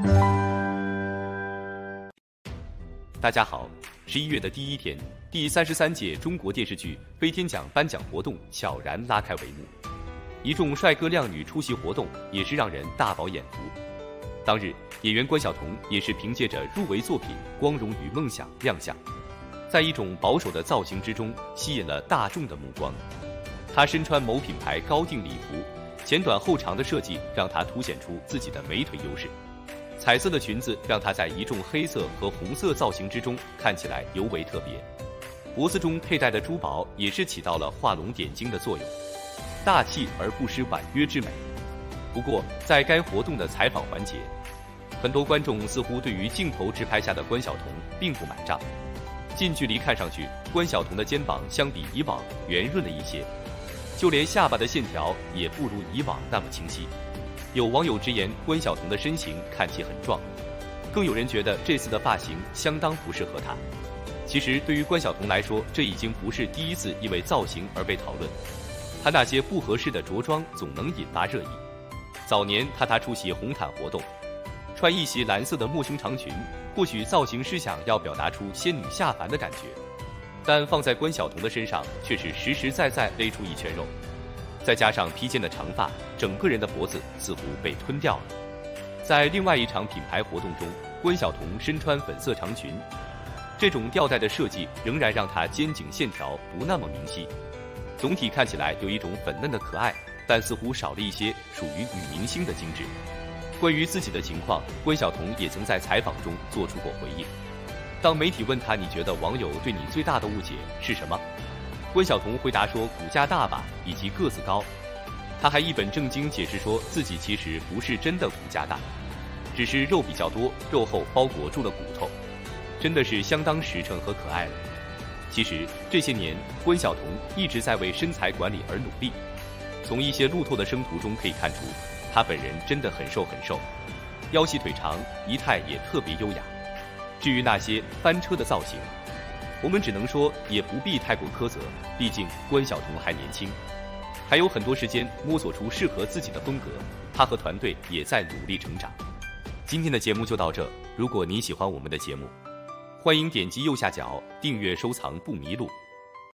大家好，11月的第一天，第33届中国电视剧飞天奖颁奖活动悄然拉开帷幕。一众帅哥靓女出席活动，也是让人大饱眼福。当日，演员关晓彤也是凭借着入围作品《光荣与梦想》亮相，在一种保守的造型之中，吸引了大众的目光。她身穿某品牌高定礼服，前短后长的设计让她凸显出自己的美腿优势。彩色的裙子让她在一众黑色和红色造型之中看起来尤为特别。脖子中佩戴的珠宝也是起到了画龙点睛的作用，大气而不失婉约之美。不过，在该活动的采访环节，很多观众似乎对于镜头直拍下的关晓彤并不买账。近距离看上去，关晓彤的肩膀相比以往圆润了一些，就连下巴的线条也不如以往那么清晰。有网友直言关晓彤的身形看起很壮，更有人觉得这次的发型相当不适合她。其实对于关晓彤来说，这已经不是第一次因为造型而被讨论，她那些不合适的着装总能引发热议。早年她出席红毯活动，穿一袭蓝色的抹胸长裙，或许造型师想要表达出仙女下凡的感觉，但放在关晓彤的身上却是实实在在勒出一圈肉，再加上披肩的长发，整个人的脖子似乎被吞掉了。在另外一场品牌活动中，关晓彤身穿粉色长裙，这种吊带的设计仍然让她肩颈线条不那么明晰，总体看起来有一种粉嫩的可爱，但似乎少了一些属于女明星的精致。关于自己的情况，关晓彤也曾在采访中做出过回应。当媒体问她你觉得网友对你最大的误解是什么，关晓彤回答说骨架大吧，以及个子高。她还一本正经解释说自己其实不是真的骨架大，只是肉比较多，肉厚包裹住了骨头，真的是相当实诚和可爱了。其实这些年，关晓彤一直在为身材管理而努力。从一些路透的生图中可以看出，她本人真的很瘦很瘦，腰细腿长，仪态也特别优雅。至于那些翻车的造型，我们只能说也不必太过苛责，毕竟关晓彤还年轻，还有很多时间摸索出适合自己的风格。她和团队也在努力成长。今天的节目就到这，如果您喜欢我们的节目，欢迎点击右下角订阅收藏不迷路。